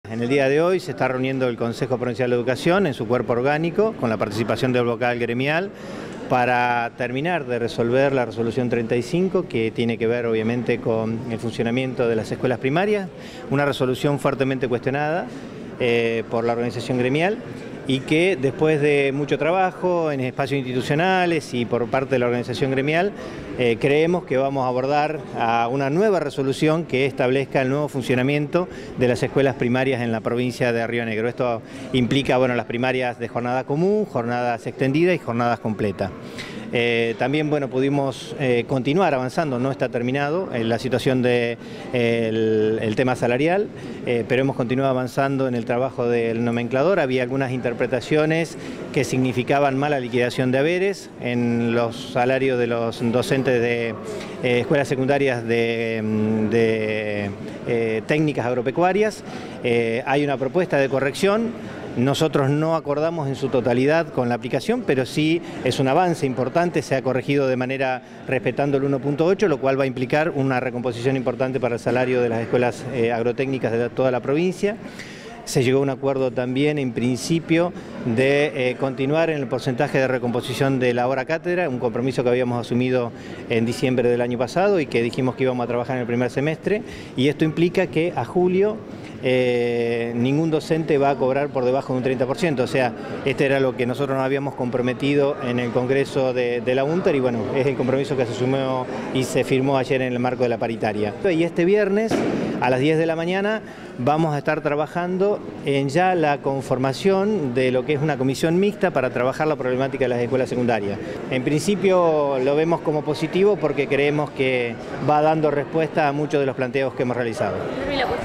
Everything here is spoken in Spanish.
En el día de hoy se está reuniendo el Consejo Provincial de Educación en su cuerpo orgánico, con la participación del vocal gremial, para terminar de resolver la resolución 35, que tiene que ver obviamente con el funcionamiento de las escuelas primarias, una resolución fuertemente cuestionada por la organización gremial, y que después de mucho trabajo en espacios institucionales y por parte de la organización gremial, creemos que vamos a abordar a una nueva resolución que establezca el nuevo funcionamiento de las escuelas primarias en la provincia de Río Negro. Esto implica, las primarias de jornada común, jornadas extendidas y jornadas completas. También pudimos continuar avanzando, no está terminado en la situación del tema salarial, pero hemos continuado avanzando en el trabajo del nomenclador. Había algunas interpretaciones que significaban mala liquidación de haberes en los salarios de los docentes de escuelas secundarias de técnicas agropecuarias. Hay una propuesta de corrección. Nosotros no acordamos en su totalidad con la aplicación, pero sí es un avance importante, se ha corregido de manera respetando el 1.8, lo cual va a implicar una recomposición importante para el salario de las escuelas agrotécnicas de toda la provincia. Se llegó a un acuerdo también, en principio, de continuar en el porcentaje de recomposición de la hora cátedra, un compromiso que habíamos asumido en diciembre del año pasado y que dijimos que íbamos a trabajar en el primer semestre, y esto implica que a julio ningún docente va a cobrar por debajo de un 30%, o sea, este era lo que nosotros nos habíamos comprometido en el Congreso de la UNTER, y es el compromiso que se asumió y se firmó ayer en el marco de la paritaria. Y este viernes a las 10 de la mañana vamos a estar trabajando en ya la conformación de lo que es una comisión mixta para trabajar la problemática de las escuelas secundarias. En principio lo vemos como positivo porque creemos que va dando respuesta a muchos de los planteos que hemos realizado.